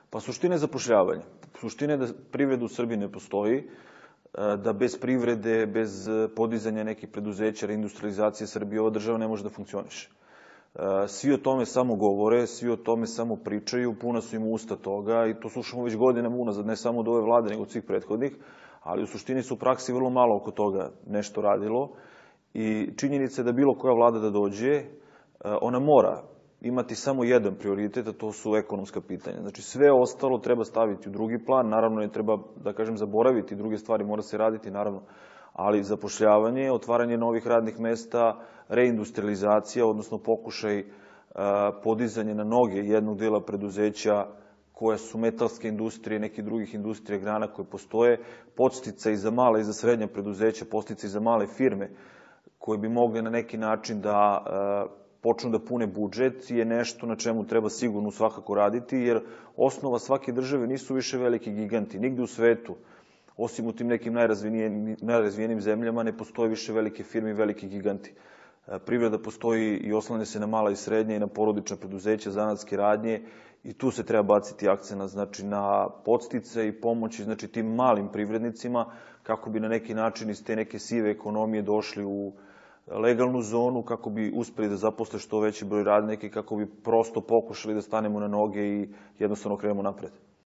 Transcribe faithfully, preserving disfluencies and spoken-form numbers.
Pa suština je zapošljavanje. Suština je da privreda u Srbiji ne postoji, da bez privrede, bez podizanja nekih preduzeća, reindustrializacije Srbije, ova država ne može da funkcioniše. Svi o tome samo govore, svi o tome samo pričaju, puna su im usta toga i to slušamo već godinama unazad, ne samo od ove vlade, nego od svih prethodnih, ali u suštini su u praksi vrlo malo oko toga nešto radilo i činjenica je da bilo koja vlada da dođe, ona mora imati samo jedan prioritet, a to su ekonomska pitanja. Znači sve ostalo treba staviti u drugi plan, naravno ne treba, da kažem, zaboraviti druge stvari, mora se raditi, naravno, ali zapošljavanje, otvaranje novih radnih mesta, reindustrializacija, odnosno pokušaj podizanja na noge jednog dela preduzeća koja su metalske industrije, nekih drugih industrija, grana koje postoje, podsticaj za mala i za srednja preduzeća, podsticaj za male firme koje bi mogle na neki način da počnu da pune budžet, je nešto na čemu treba sigurno svakako raditi, jer osnova svake države nisu više veliki giganti. Nigde u svetu, osim u tim nekim najrazvijenim zemljama, ne postoje više velike firme i veliki giganti. Privreda postoji i oslanja se na mala i srednja i na porodična preduzeća, zanatske radnje i tu se treba baciti akcenat, znači na podstice i pomoći, znači tim malim privrednicima kako bi na neki način iz te neke sive ekonomije došli u legalnu zonu, kako bi uspeli da zaposle što veći broj radnika i kako bi prosto pokušali da stanemo na noge i jednostavno krenemo napred.